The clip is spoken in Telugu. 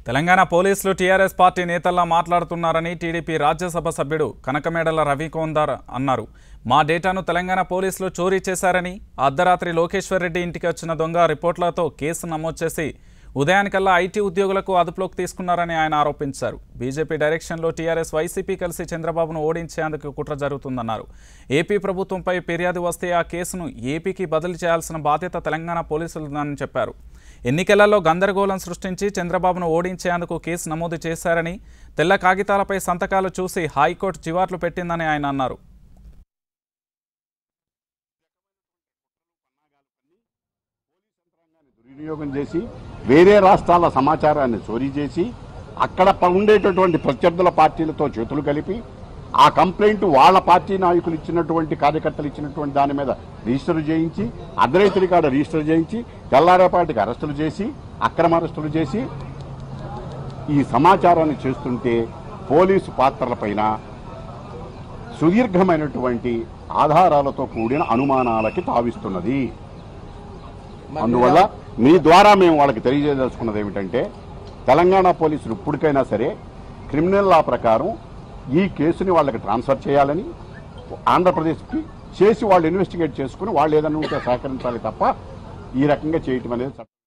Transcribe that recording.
తెలంగాణ పోలీసులు టీఆర్ఎస్ పార్టీ నేతల్లా మాట్లాడుతున్నారని టీడీపీ రాజ్యసభ సభ్యుడు కనకమేడల రవికొందర్ అన్నారు. మా డేటాను తెలంగాణ పోలీసులు చోరీ చేశారని, అర్ధరాత్రి లోకేశ్వర్ రెడ్డి ఇంటికి వచ్చిన దొంగ రిపోర్ట్లతో కేసు నమోదు చేసి ఉదయానికల్లా ఐటీ ఉద్యోగులకు అదుపులోకి తీసుకున్నారని ఆయన ఆరోపించారు. బీజేపీ డైరెక్షన్లో టీఆర్ఎస్ వైసీపీ కలిసి చంద్రబాబును ఓడించేందుకు కుట్ర జరుగుతుందన్నారు. ఏపీ ప్రభుత్వంపై ఫిర్యాదు వస్తే ఆ కేసును ఏపీకి బదిలీ చేయాల్సిన బాధ్యత తెలంగాణ పోలీసులదని చెప్పారు. ఎన్నికలలో గందరగోళం సృష్టించి చంద్రబాబును ఓడించేందుకు కేసు నమోదు చేశారని, తెల్ల కాగితాలపై సంతకాలు చూసి హైకోర్టు చివాట్లు పెట్టిందని ఆయన అన్నారు. దుర్వినియోగం చేసి వేరే రాష్ట్రాల సమాచారాన్ని చోరీ చేసి అక్కడ ఉండేటటువంటి ప్రత్యర్థుల పార్టీలతో చేతులు కలిపి ఆ కంప్లైంట్ వాళ్ళ పార్టీ నాయకులు ఇచ్చినటువంటి కార్యకర్తలు ఇచ్చినటువంటి దాని మీద రిజిస్టర్ చేయించి అర్ధరైతుడి కాడ రిజిస్టర్ చేయించి తెల్లారేపాటికి అరెస్టులు చేసి అక్రమ అరెస్టులు చేసి ఈ సమాచారాన్ని చేస్తుంటే పోలీసు పాత్రలపైన సుదీర్ఘమైనటువంటి ఆధారాలతో కూడిన అనుమానాలకి తావిస్తున్నది. అందువల్ల మీ ద్వారా మేము వాళ్ళకి తెలియజేయదలుచుకున్నది ఏమిటంటే, తెలంగాణ పోలీసులు ఇప్పటికైనా సరే క్రిమినల్ లా ప్రకారం ఈ కేసుని వాళ్ళకి ట్రాన్స్ఫర్ చేయాలని, ఆంధ్రప్రదేశ్కి చేసి వాళ్ళు ఇన్వెస్టిగేట్ చేసుకుని వాళ్ళు ఏదైనా ఉంటే సహకరించాలి తప్ప ఈ రకంగా చేయటం అనేది